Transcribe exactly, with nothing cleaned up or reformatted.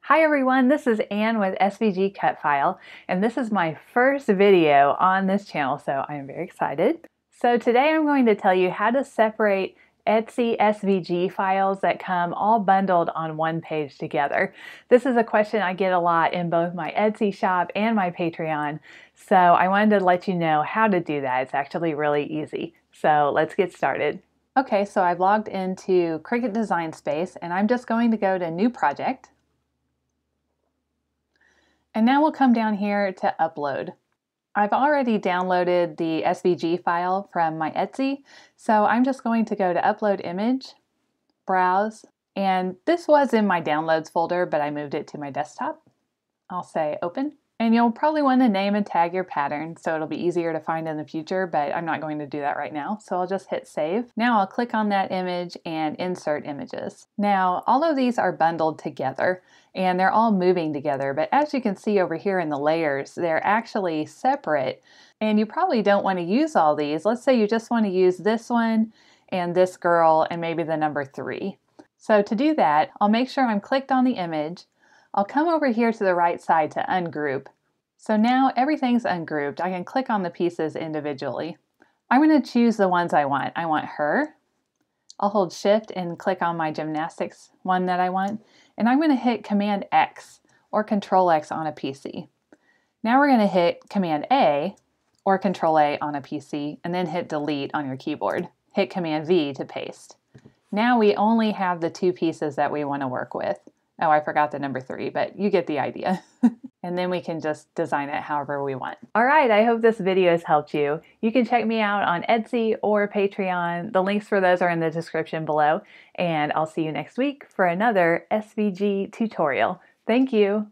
Hi everyone, this is Ann with S V G Cut File, and this is my first video on this channel, so I am very excited. So today I'm going to tell you how to separate Etsy S V G files that come all bundled on one page together. This is a question I get a lot in both my Etsy shop and my Patreon, so I wanted to let you know how to do that. It's actually really easy. So let's get started. Okay, so I've logged into Cricut Design Space, and I'm just going to go to New Project. And now we'll come down here to upload. I've already downloaded the S V G file from my Etsy, so I'm just going to go to upload image, browse, and this was in my downloads folder, but I moved it to my desktop. I'll say open. And you'll probably want to name and tag your pattern so it'll be easier to find in the future, but I'm not going to do that right now. So I'll just hit save. Now I'll click on that image and insert images. Now all of these are bundled together and they're all moving together, but as you can see over here in the layers, they're actually separate and you probably don't want to use all these. Let's say you just want to use this one and this girl and maybe the number three. So to do that, I'll make sure I'm clicked on the image. I'll come over here to the right side to ungroup. So now everything's ungrouped. I can click on the pieces individually. I'm going to choose the ones I want. I want her. I'll hold shift and click on my gymnastics one that I want. And I'm going to hit Command X or Control X on a P C. Now we're going to hit Command A or Control A on a P C and then hit delete on your keyboard. Hit Command V to paste. Now we only have the two pieces that we want to work with. Oh, I forgot the number three, but you get the idea. And then we can just design it however we want. All right, I hope this video has helped you. You can check me out on Etsy or Patreon. The links for those are in the description below. And I'll see you next week for another S V G tutorial. Thank you.